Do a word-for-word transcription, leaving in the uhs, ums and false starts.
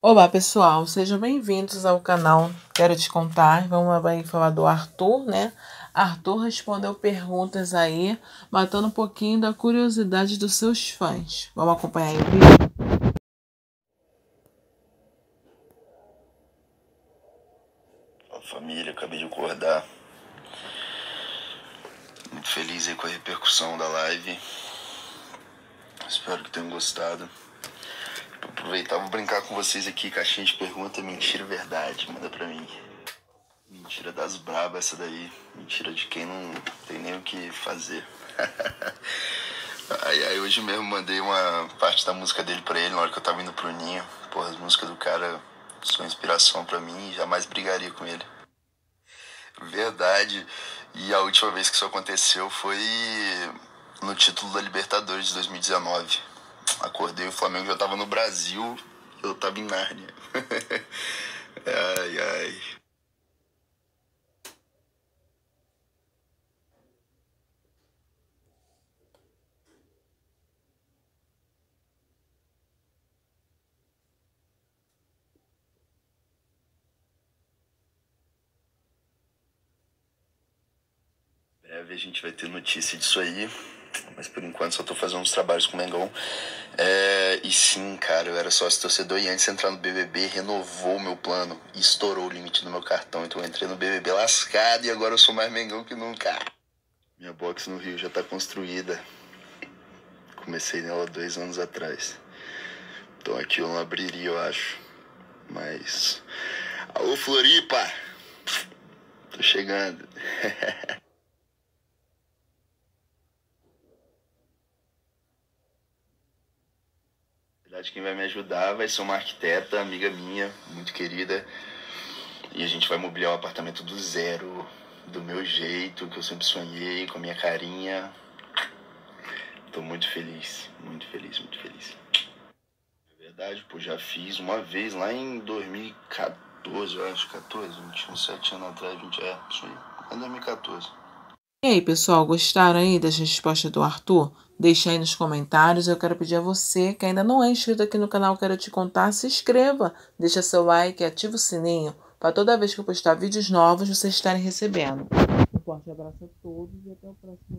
Olá pessoal, sejam bem-vindos ao canal Quero Te Contar. Vamos aí falar do Arthur, né? Arthur respondeu perguntas aí, matando um pouquinho da curiosidade dos seus fãs. Vamos acompanhar aí o vídeo? Fala família, acabei de acordar. Muito feliz aí com a repercussão da live. Espero que tenham gostado. Vou aproveitar, vou brincar com vocês aqui, caixinha de pergunta, mentira, verdade, manda pra mim. Mentira das brabas essa daí, mentira de quem não tem nem o que fazer. Aí, aí hoje mesmo mandei uma parte da música dele pra ele na hora que eu tava indo pro ninho. Porra, as músicas do cara são inspiração pra mim e jamais brigaria com ele. Verdade. E a última vez que isso aconteceu foi no título da Libertadores de dois mil e dezenove. Acordei, o Flamengo já tava no Brasil, eu tava em Nárnia. Ai, ai. Em breve a gente vai ter notícia disso aí, mas por enquanto só tô fazendo uns trabalhos com o Mengão. É, e sim, cara, eu era sócio torcedor e antes de entrar no B B B, renovou o meu plano e estourou o limite do meu cartão. Então eu entrei no B B B lascado e agora eu sou mais Mengão que nunca. Minha box no Rio já tá construída. Comecei nela dois anos atrás. Então aqui eu não abriria, eu acho. Mas... Alô, Floripa! Tô chegando. Na verdade, quem vai me ajudar vai ser uma arquiteta, amiga minha, muito querida. E a gente vai mobiliar o apartamento do zero, do meu jeito, que eu sempre sonhei, com a minha carinha. Tô muito feliz, muito feliz, muito feliz. É verdade, pô, já fiz uma vez lá em dois mil e quatorze, eu acho, quatorze, vinte e sete anos atrás, vinte, é, isso aí, em dois mil e quatorze. E aí pessoal, gostaram aí das respostas do Arthur? Deixa aí nos comentários. Eu quero pedir a você que ainda não é inscrito aqui no canal Quero Te Contar, se inscreva, deixa seu like e ativa o sininho para toda vez que eu postar vídeos novos vocês estarem recebendo. Um forte abraço a todos e até o próximo.